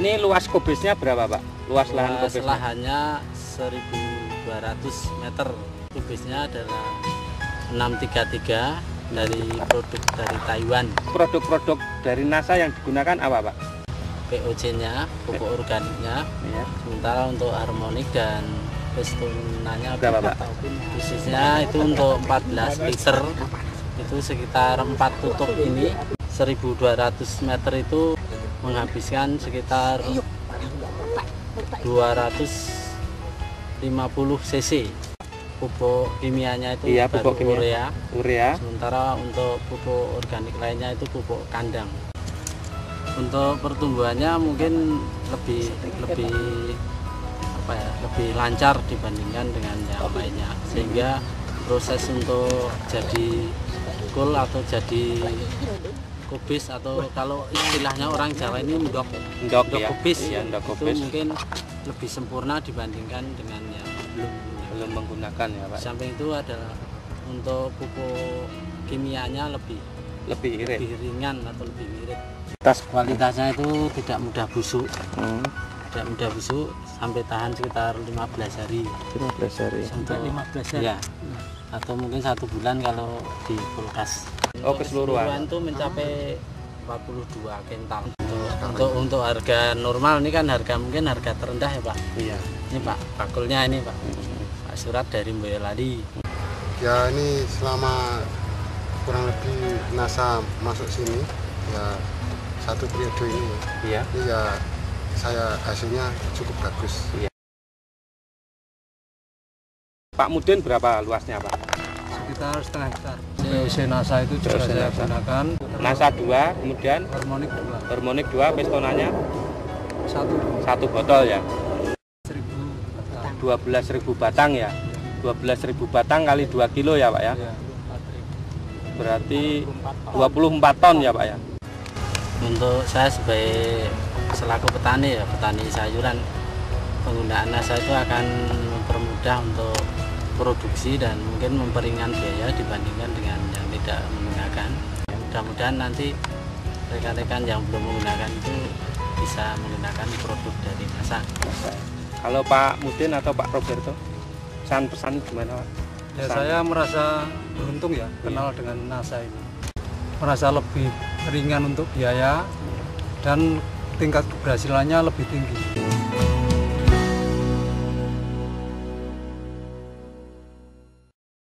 Ini luas kubisnya berapa Pak? Luas lahan Luas kubisnya? lahannya 1.200 meter. Kubisnya adalah 633 dari produk dari Taiwan. Produk-produk dari NASA yang digunakan apa Pak? POC-nya, pupuk organiknya. Ya. Sementara untuk harmonik dan pestunanya Berapa, Pak? khususnya itu untuk 14 liter itu sekitar 4 tutup ini 1.200 meter itu menghabiskan sekitar 250 cc. Pupuk kimianya itu Iya, baru pupuk kimia. Urea. Sementara untuk pupuk organik lainnya itu pupuk kandang. Untuk pertumbuhannya mungkin lebih lancar dibandingkan dengan yang lainnya, sehingga proses untuk jadi kul atau jadi kubis atau kalau istilahnya orang Jawa ini ndok Ya. kubis Ya, itu ndok kubis. mungkin lebih sempurna dibandingkan dengan yang Belum menggunakan ya Pak. samping itu adalah untuk pupuk kimianya lebih Lebih irit. ringan atau lebih irit. Tas Kualitasnya itu tidak mudah busuk, Hmm, tidak mudah busuk, sampai tahan sekitar 15 hari. 15 hari. Untuk 15 hari. Ya. Atau mungkin 1 bulan kalau di kulkas. Oh, keseluruhan. Itu mencapai 42 kental. Untuk harga normal ini kan mungkin harga terendah ya Pak. Iya. Ini Pak, bakulnya ini Pak. Pak Surat dari Boyolali. Ya ini selama kurang lebih NASA masuk sini ya 1 periode ini Iya. ya saya hasilnya cukup bagus. Pak Mudin berapa luasnya Pak? Sekitar setengah hektar. POC NASA itu juga POC saya NASA. gunakan. NASA 2, kemudian Harmonik 2. harmonik 2, pestonanya 1 1 botol ya. 1.000 12.000 batang ya. 12.000 batang kali 2 kilo ya Pak ya. ya. Berarti 24 ton ya Pak ya. Untuk saya sebagai selaku petani sayuran, penggunaan NASA itu akan mempermudah untuk produksi dan mungkin memperingan biaya dibandingkan dengan yang tidak menggunakan. Mudah-mudahan nanti rekan-rekan yang belum menggunakan itu bisa menggunakan produk dari NASA. Kalau Pak Mudin atau Pak Roberto, pesan-pesan gimana Pak? Ya saya merasa beruntung ya kenal dengan NASA ini. Merasa lebih ringan untuk biaya dan tingkat keberhasilannya lebih tinggi.